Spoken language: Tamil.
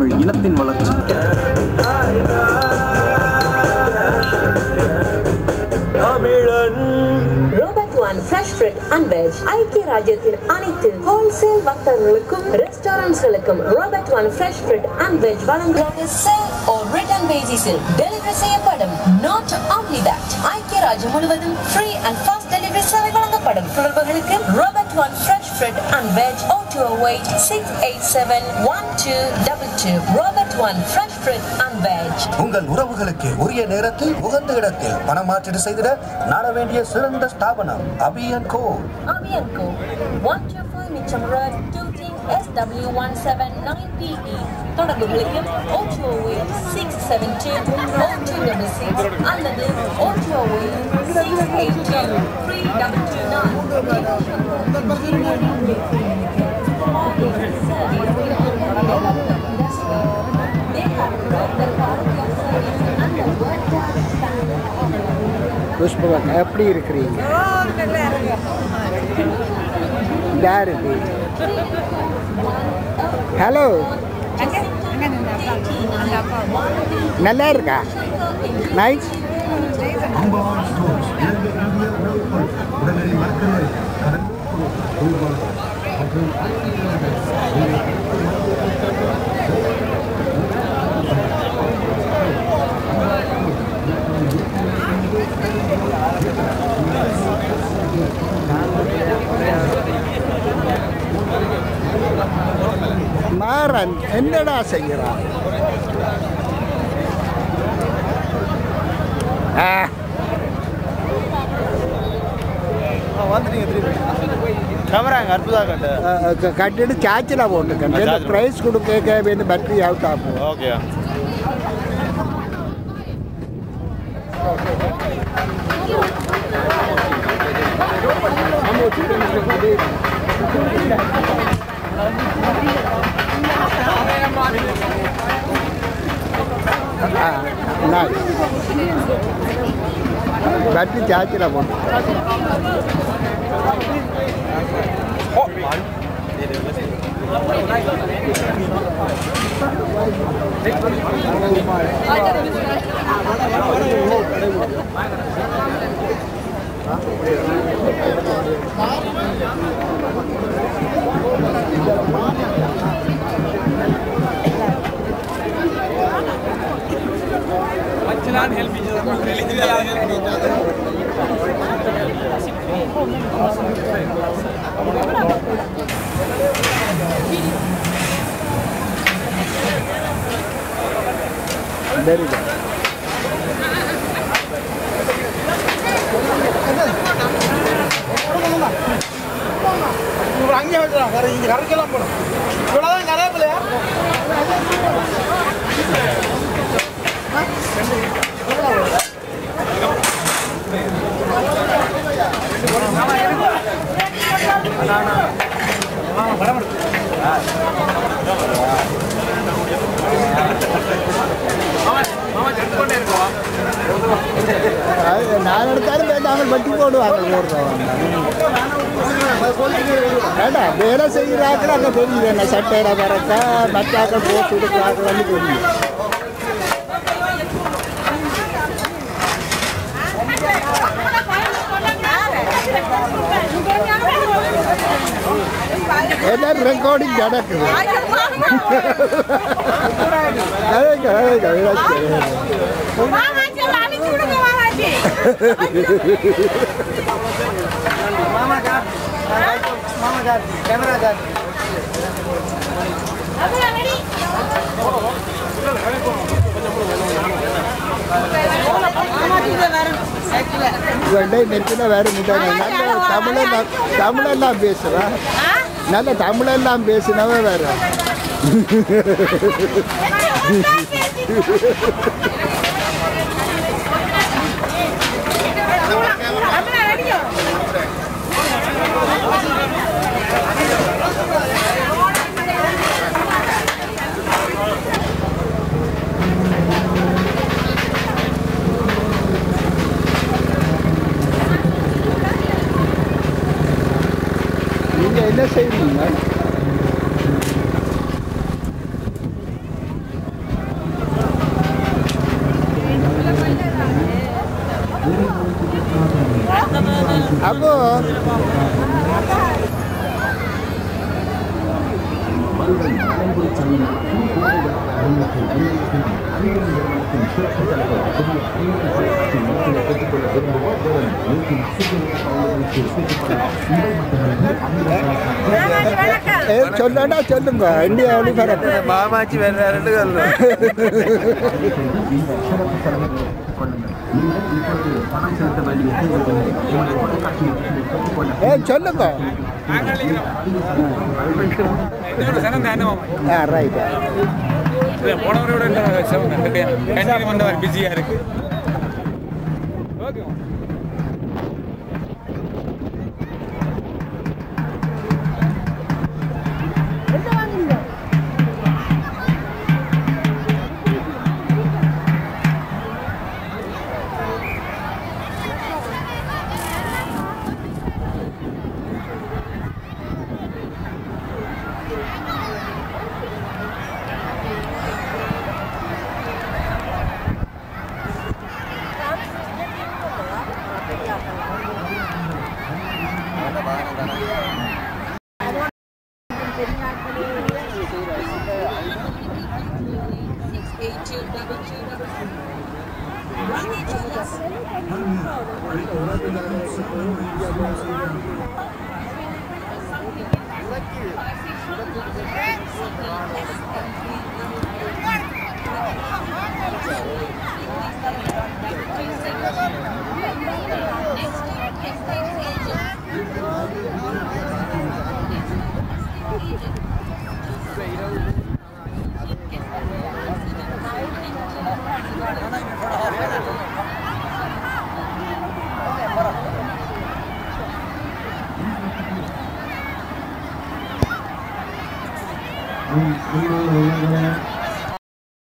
தமிழ் இனத்தின் வளர்ச்சி. Fresh fruit and veg. ஐக்கிய ராஜ்யத்தின் அனைத்து ஹோல்சேல் வர்த்தகர்களுக்கும் ரெஸ்டாரண்ட்ஸ்களுக்கும் Robert One fresh fruit and veg வழங்குகிறது. Sale or return basis delivery செய்யப்படும். Not only that, ஐக்கிய ராஜ்யம் முழுவதும் free and fast delivery சேவை வழங்கப்படும். தொடர்புகளுக்கு Robert One fresh fruit and veg 0208-687-1222. Robert One fresh fruit and veg. உங்கள் உறவுகளுக்கு உரிய நேரத்தில் உகந்த இடத்தில் பணமாற்றீடு செய்திட நாட வேண்டிய சிறந்த ஸ்தாபனம் அபியன்கோ. 125 Mitcham Road, 2 SW179PE. தொடர்புகளுக்கு 0208-672-0266 அல்லது 0208-322-9. புஷ்பவன் எப்படி இருக்கிறீங்க? யாரு? ஹலோ, நல்லா இருக்கா? நைஸ். மாறன் என்னடா செய்கிறான்? கட்டிட்டு சார்ஜில் போட்டுக்கேன். ப்ரைஸ் கொடுக்க வேண்டிய பேட்டரி அவுட் ஆகும். ஓகே. பேட்டரி சார்ஜில் போட்டு help each other. Very good. நான் எடுத்தாலும் நாங்கள் வட்டி போடுவாங்க. வேண்டாம், வேலை செய்கிறாக்கள் அங்கே தெரியுது. என்ன சட்டையில வரக்கா மற்றாக்கள் போட்டு கொடுக்குறாங்கன்னு தெரியும். எல்லாம் ரெக்கார்டிங் நடக்குது. நெத்தின வேற தமிழெல்லாம் பேசுவேன். நல்ல தமிழெல்லாம் பேசினவே வேற. நீங்க என்ன செய்வீங்க? அப்போ சொல்லடா சொல்லுங்க இந்தியா எப்படி மாமாச்சி வேண்டாரு சொல்லுங்க ரைட் போனவரோட பிஸியா இருக்கு